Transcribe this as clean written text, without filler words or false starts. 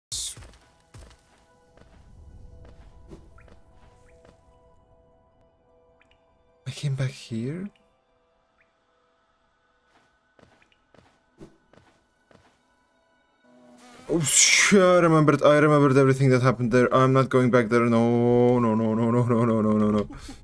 I came back here? Oh, shit, I remembered everything that happened there. I'm not going back there. No, no, no, no, no, no, no, no, no, no.